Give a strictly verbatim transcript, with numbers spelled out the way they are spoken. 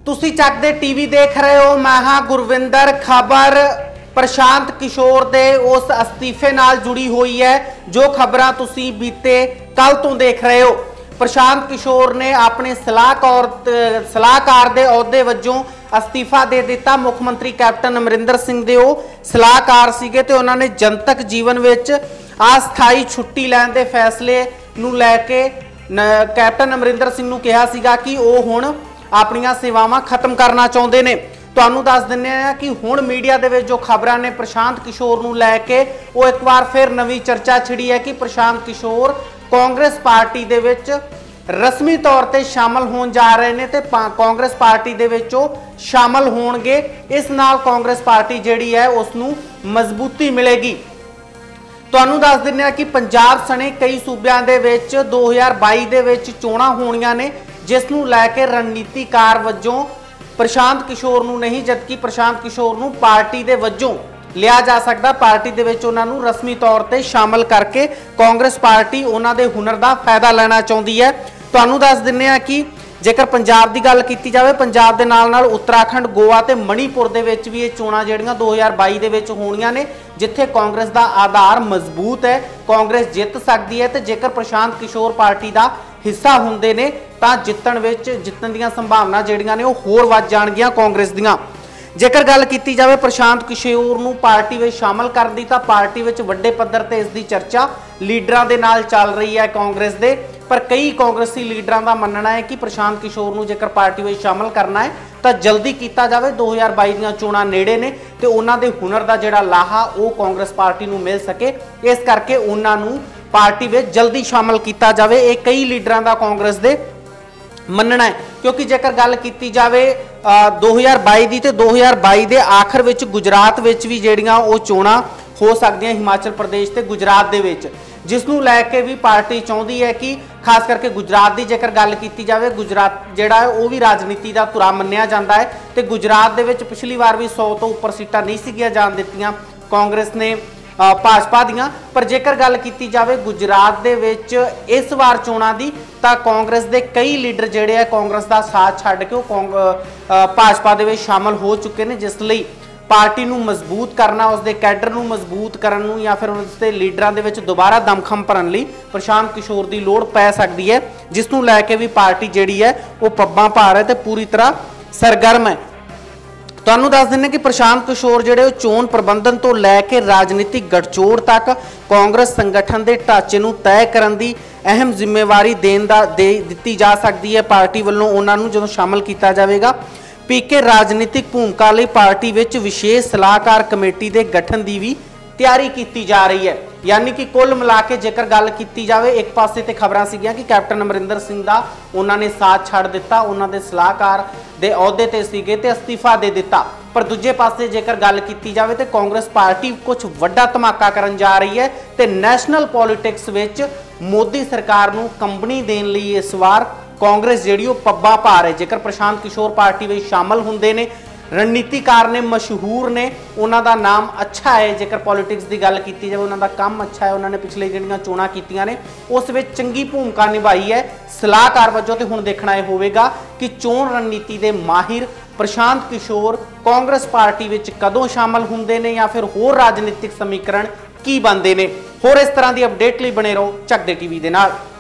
तुसी चकदे टीवी देख रहे हो। मैं हाँ गुरविंदर। खबर प्रशांत किशोर दे उस अस्तीफे नाल जुड़ी हुई है जो खबरां तुसी बीते कल तो देख रहे हो। प्रशांत किशोर ने अपने सलाहकार सलाहकार दे अहुदे वजों अस्तीफा दे दिता। मुख मंत्री कैप्टन अमरिंदर सिंह दे ओ सलाहकार सीगे ते उन्हां ने जनतक जीवन विच अस्थाई छुट्टी लैण दे फैसले नूं लैके कैप्टन अमरिंदर सिंह नूं कहा सीगा कि वो हुण अपनियां सेवावां खत्म करना चाहुंदे ने। तुहानूं दस दिंदे आ कि हुण मीडिया दे विच जो खबरां ने प्रशांत किशोर नूं लैके वो एक बार फिर नवीं चर्चा छिड़ी है कि प्रशांत किशोर कांग्रेस पार्टी दे विच रस्मी तौर पर शामिल होण जा रहे हैं ते कांग्रेस पार्टी दे विच शामिल होणगे। इस नाल कांग्रेस पार्टी जिहड़ी है उसनूं मजबूती मिलेगी। तुहानूं दस दिंदे आ कि पंजाब सने कई सूबियां दे विच दो हज़ार बाई दे विच चोणां होणीਆਂ ने जिस नूं लैके रणनीतिकार वजों प्रशांत किशोर नूं नहीं जबकि प्रशांत किशोर नूं पार्टी दे वजों लिया जा सकता। पार्टी दे विच उन्हां नूं रस्मी तौर पर शामिल करके कांग्रेस पार्टी उन्हां दे हुनर दा फायदा लेना चाहुंदी है। तुहानूं दस दिंदे आ कि जेकर पंजाब की गल की जाए पंजाब के नाल नाल उत्तराखंड गोवा ते मणिपुर दे विच भी ये चोणां जिहड़ियां दो हज़ार बाई दे विच होणीਆਂ ने जिथे कांग्रेस का आधार मजबूत है, कांग्रेस जित सकती है। तो जेकर प्रशांत किशोर पार्टी का हिस्सा हुंदे ने तां जितण विच जितण दीयां संभावना जिहड़ियां ने वो होर वध जाणगीਆਂ कांग्रेस दीयां। जेकर गल की जाए प्रशांत किशोर नूं पार्टी में शामिल कर दी तो पार्टी में वड्डे पद्धर ते इसकी चर्चा लीडरां दे नाल चल रही है कांग्रेस दे। पर कई कांग्रेसी लीडरां दा मनना है कि प्रशांत किशोर नूं जेकर पार्टी में शामिल करना है तो जल्दी किया जाए। दो हज़ार बाई दीयां चोणां नेड़े ने तो उन्हां दे हुनर दा जिहड़ा लाहा वो कांग्रेस पार्टी नूं मिल सके, इस करके उन्हां नूं पार्टी में जल्दी शामिल किया जाए। ये कई लीडरां दा कांग्रेस दे मनना है। क्योंकि जेकर गल की जाए दो हज़ार बाई की तो दो हज़ार बाई के आखिर में गुजरात विच भी जिहड़ियां वो चोणां हो सकदियां हिमाचल प्रदेश ते गुजरात दे विच, जिसनूं लैके भी पार्टी चाहुंदी है कि खास करके गुजरात की जेकर गल की जाए गुजरात जिहड़ा है वो भी राजनीति का धुरा मन्निया जाता है। तो गुजरात दे विच पिछली बार भी सौ तो उपर सीटां नहीं सीगियां जाण दित्तियां कांग्रेस ने भाजपा दियां। पर जेकर गल की जाए गुजरात दे विच इस बार चोणां दी तां कांग्रेस दे कई लीडर जिहड़े है कांग्रेस का साथ छड्ड के भाजपा दे विच शामिल हो चुके हैं। जिस लई पार्टी नूं मजबूत करना, उसके कैडर नूं मजबूत करन नूं या फिर उसके लीडरां दे विच दोबारा दमखम भरन लई प्रशांत किशोर की लोड़ पै सकती है, जिसनूं लैके भी पार्टी जिहड़ी है वो पब्बां भार है तो पूरी तरह सरगर्म है। तुहानूं दस दिंदे कि प्रशांत किशोर जिहड़े चोण प्रबंधन तो लैके राजनीतिक गठजोड़ तक कांग्रेस संगठन के ढांचे नूं तय करन दी अहम जिम्मेवारी देन दा दे दित्ती जा सकती है। पार्टी वालों उन्हां नूं जदों शामिल किया जाएगा पीके राजनीतिक भूमिका लई पार्टी विच विशेष सलाहकार कमेटी के गठन की भी तैयारी की जा रही है। यानी कि कुल मिला के जेकर गल की जाए एक पासे ते खबरां सीगियां कि कैप्टन अमरिंदर सिंह दा उन्होंने साथ छड़ दिता, उन्होंने सलाहकार दे अहुदे ते सीगे ते अस्तीफा दे दिता। पर दूजे पासे जेकर गल की जाए तो कांग्रेस पार्टी कुछ वड्डा धमाका करन जा रही है तो नैशनल पॉलिटिक्स विच मोदी सरकार नूं कंबनी देण लई इस बार कांग्रेस जिहड़ी पब्बा भार है। जेकर प्रशांत किशोर पार्टी में शामिल हुंदे ने, रणनीतिकार ने, मशहूर ने, उन्हां दा नाम अच्छा है। जेकर पॉलिटिक्स की गल की जाए उन्हां दा काम अच्छा है, उन्होंने पिछले जिहड़ियां चोणां कीतियां ने उस विच चंगी भूमिका निभाई है सलाहकार वजों। तो हुण देखना यह होवेगा कि चोण रणनीति के माहिर प्रशांत किशोर कांग्रेस पार्टी विच कदों शामिल हुंदे ने या फिर होर राजनीतिक समीकरण की बनते हैं। होर इस तरह की अपडेट लई बने रहो चकदे टीवी दे नाल।